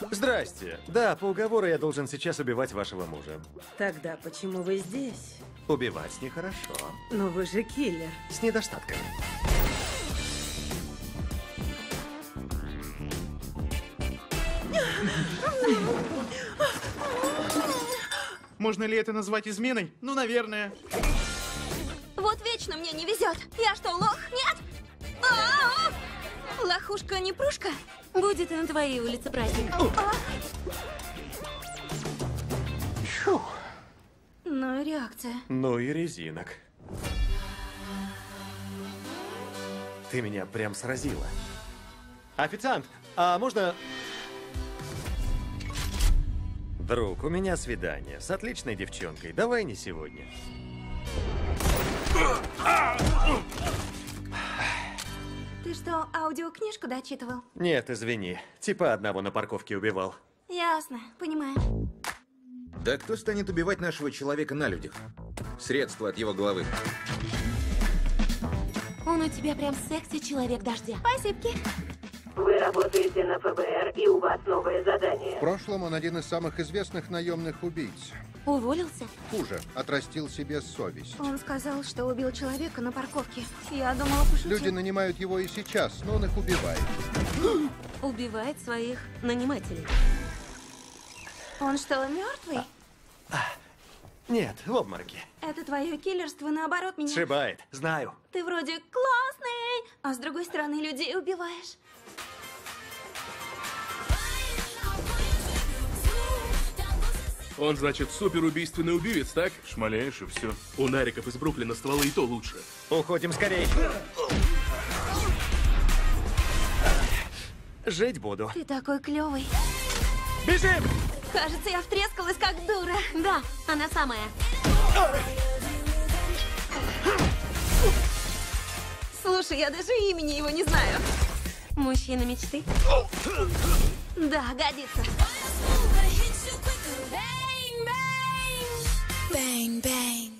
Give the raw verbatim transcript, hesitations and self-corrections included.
Здрасте. Да, по уговору я должен сейчас убивать вашего мужа. Тогда почему вы здесь? Убивать нехорошо. Но вы же киллер. С недостатками. Можно ли это назвать изменой? Ну, наверное. Вот вечно мне не везет. Я что, лох? Нет? А-а-а! Лохушка не прушка? Будет и на твоей улице праздник. Ну и реакция. Ну и резинок. Ты меня прям сразила. Официант, а можно... Друг, у меня свидание с отличной девчонкой. Давай не сегодня. Ты что, аудиокнижку дочитывал? Нет, извини. Типа одного на парковке убивал. Ясно, понимаю. Да кто станет убивать нашего человека на людях? Средство от его головы. Он у тебя прям секси человек дождя. Спасибо. Вы работаете на ФБР, и у вас новое задание. В прошлом он один из самых известных наемных убийц. Уволился? Хуже, отрастил себе совесть. Он сказал, что убил человека на парковке. Я думала, пошутил. Люди нанимают его и сейчас, но он их убивает. Убивает своих нанимателей. Он что, мертвый? Нет, в обмороке. Это твое киллерство наоборот меня. Сшибает, знаю. Ты вроде классный, а с другой стороны людей убиваешь. Он, значит, суперубийственный убивец, так? Шмаляешь и все. У нариков из Бруклина стволы и то лучше. Уходим скорей. Жить буду. Ты такой клевый. Бежим! Кажется, я втрескалась как дура. Да, она самая. Слушай, я даже имени его не знаю. Мужчина мечты. Да, годится. Bang, bang.